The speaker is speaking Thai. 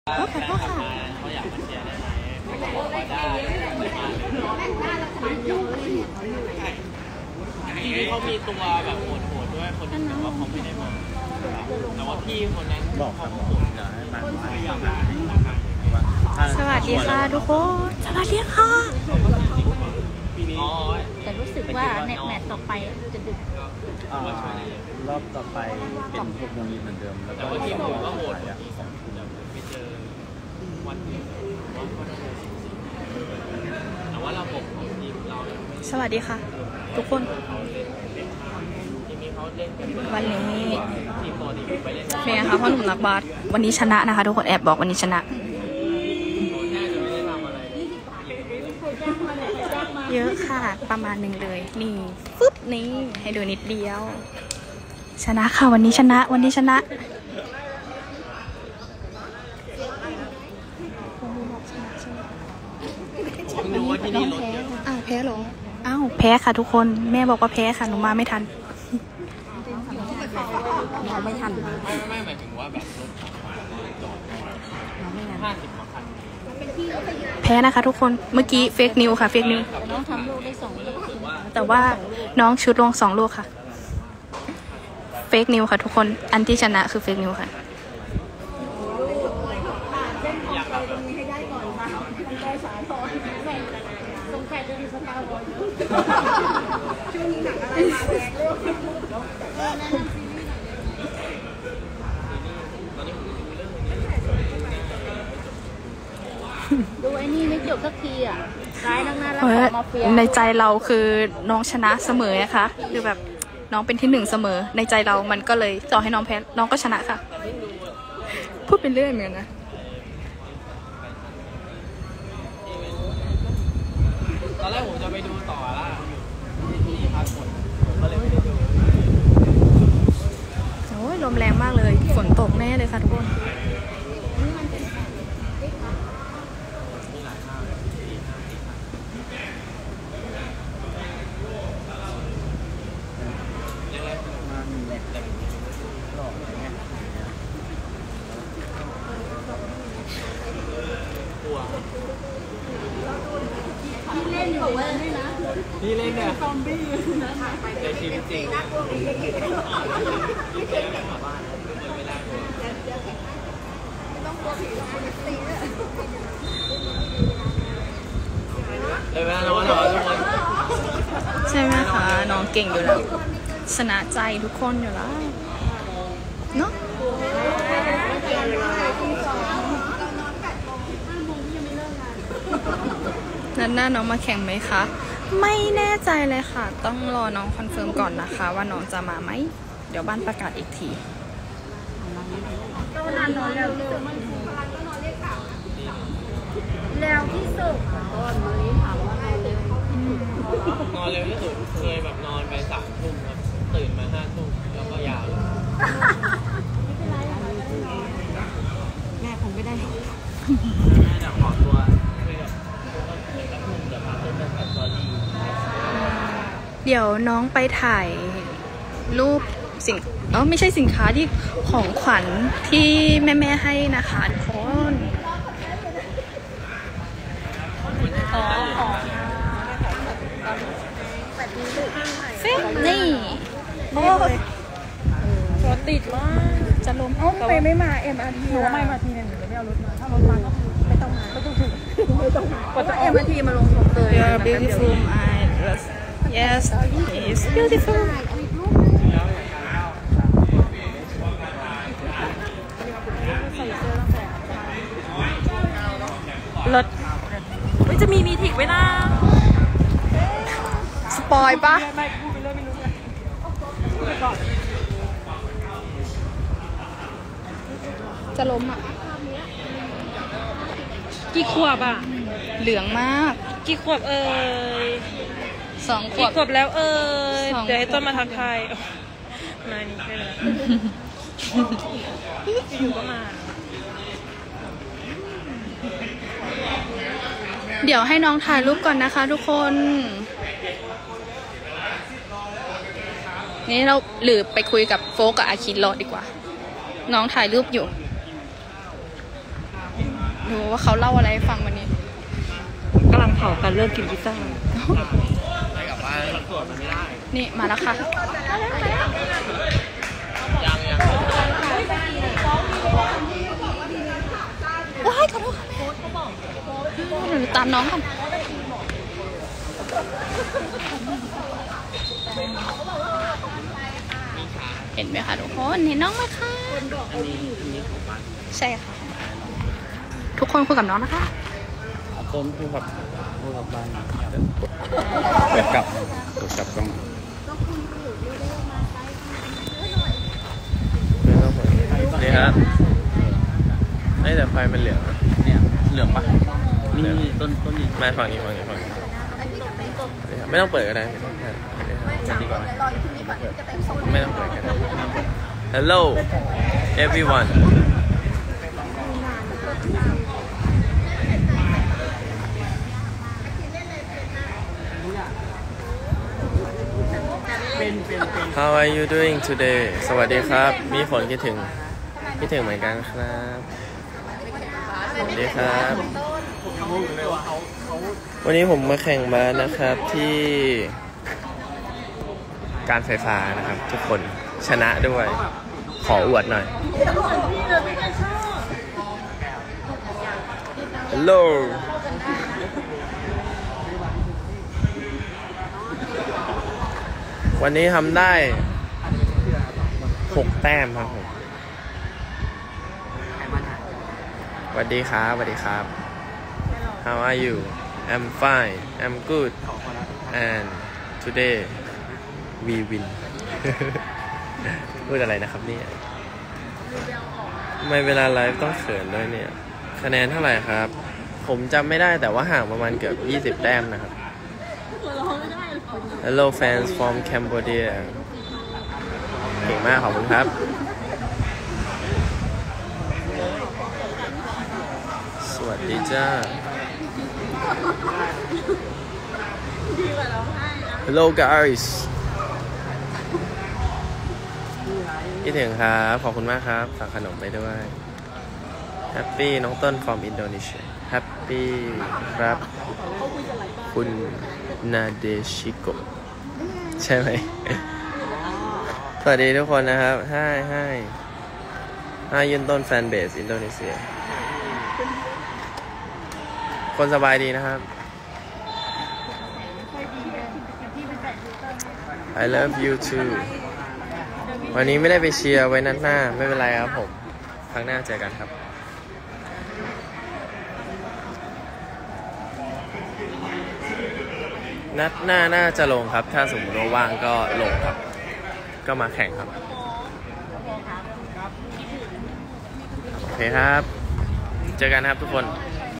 ก็ขอโทษค่ะเขาอยากมาเชียร์ได้ไหมเขาบอกว่าได้ที่เขามีตัวแบบโหดๆด้วยคนนึงแต่ว่าเขาไม่ได้มาแต่ว่าพี่คนนั้นบอกครับสวัสดีค่ะทุกคนสวัสดีค่ะแต่รู้สึกว่าในแมตช์ต่อไปจะดึกรอบต่อไปเป็น6 โมงเย็นเหมือนเดิมแล้วก็ที่ผมก็โหดไปเจอวันนี้แต่ว่าเราผมทีมเราสวัสดีค่ะทุกคนวันนี้เป็นไงคะพ่อหนุ่มนักบาสวันนี้ชนะนะคะทุกคนแอบบอกวันนี้ชนะเยอะค่ะประมาณหนึ่งเลยนี่ฟึบนี่ให้ดูนิดเดียวชนะค่ะวันนี้ชนะวันนี้ชนะรู้ว่าที่นี่รถเยอะอ้าวแพ้หรออ้าวแพ้ค่ะทุกคนแม่บอกว่าแพ้ค่ะหนูมาไม่ทันเราไม่ทันไม่หมายถึงว่าแบบรถ50 กว่าคันแพ้นะคะทุกคนเมื่อกี้เฟกนิวค่ะเฟกนิวน้องทำลูกได้2 ลูกแต่ว่าน้องชุดลง2 ลูกค่ะเฟกนิวค่ะทุกคนอันที่ชนะคือเฟกนิวค่ะดูไอ้นี่ไม่จบสักทีอ่ะร้ายนักหน้าแล้วมาเฟียในใจเราคือน้องชนะเสมอนะคะคือแบบน้องเป็นที่1เสมอในใจเรามันก็เลยต่อให้น้องแพ้น้องก็ชนะค่ะพูดเป็นเรื่องเหมือนกันนะตอนแรกผมจะไปดูต่อละที่พักคนก็เลยไม่ได้ดูโอ้ยลมแรงมากเลยฝนตกแน่เลยค่ะทุกคนพี่เล่นเนี่ยซอมบี้ในชีวิตจริงเลยเวลาเราทุกคนใช่ไหมคะน้องเก่งอยู่แล้วชนะใจทุกคนอยู่แล้วเนาะนัดหน้าน้องมาแข่งไหมคะไม่แน่ใจเลยค่ะต้องรอน้องคอนเฟิร์มก่อนนะคะว่าน้องจะมาไหมเดี๋ยวบ้านประกาศอีกทีแล้วที่สุดตอนนี้ถามว่านอนเร็วที่สุดเคยแบบนอนไป3 ทุ่มครับตื่นมา5 ทุ่มแล้วก็ยาวแม่คงไม่ได้แม่จะขอตัวเดี๋ยวน้องไปถ่ายรูปไม่ใช่สินค้าที่ของขวัญที่แม่ให้นะคะทุกคนนี่รถติดมากจะล้มไปไม่มาMRTหนูไม่มาทีเนี่ยหนูจะไม่เอารถมาถ้ารถมาก็ไม่ต้องมาไม่ต้องถึงไม่ต้องมาเพราะว่าMRTมาลงตรงเลย You're beautiful Yes it's beautiful รถจะมีทิกไว้นะสปอยปะไม่พูดไปเลยไม่รู้เลยพูดไปก่อนจะล้มอ่ะกี่ขวบอ่ะเหลืองมากกี่ขวบ 2 ขวบกี่ขวบแล้วเดี๋ยวให้ต้นมาทักทายมานี่ได้เลยอยู่ก็มาเดี๋ยวให้น้องถ่ายรูปก่อนนะคะทุกคนนี่เราหรือไปคุยกับโฟกกับอาคินรอดีกว่าน้องถ่ายรูปอยู่ดูว่าเขาเล่าอะไรให้ฟังวันนี้กำลังเผากันเลิกกินพิซซ่าไปกลับบ้านตรวจมันไม่ได้นี่มาแล้วค่ะยังว้ายขอโทษค่ะหนูตามน้องก่อนเห็นไหมคะทุกคนเห็นน้องไหมคะอันนี้ของบ้านใช่ค่ะ ทุกคนคุยกับน้องนะคะต้นพูดกับบ้านเปิดกลับกล้องนี่ครับไอ้แต่ไฟมันเหลืองเนี่ยเหลืองปะนี่ต้นนี้มาฝั่งนี้ไม่ต้องเปิดก็ได้ดีกว่าไม่ต้องเปิดก็ได้ Hello everyone How are you doing today สวัสดีครับ มีฝนคิดถึงเหมือนกันครับสวัสดีครับ วันนี้ผมมาแข่งบาสนะครับที่การไฟฟ้านะครับทุกคนชนะด้วยขออวดหน่อย Hello วันนี้ทำได้6 แต้มครับผมสวัสดีครับ How are you I'm fine I'm good and today we win พูดอะไรนะครับเนี่ยทำไมเวลาไลฟ์ต้องเขินด้วยเนี่ยคะแนนเท่าไหร่ครับผมจำไม่ได้แต่ว่าห่างประมาณเกือบ20 แต้มนะครับ Hello fans from Cambodia เก่งมากขอบคุณครับสวัสดีจ้า Hello guys คิดถึงครับขอบคุณมากครับฝากขนมไปด้วย Happy น้องต้น from Indonesia Happy ครับคุณนาเดชิโกใช่ไหม สวัสดีทุกคนนะครับให้ยืนต้นแฟนเบสอินโดนีเซียคนสบายดีนะครับ I love you too วันนี้ไม่ได้ไปเชียร์ไว้นัดหน้าไม่เป็นไรครับผมครั้งหน้าเจอกันครับนัดหน้าน่าจะลงครับถ้าสมมติว่าว่างก็ลงครับก็มาแข่งครับโอเคครับเจอกันครับทุกคน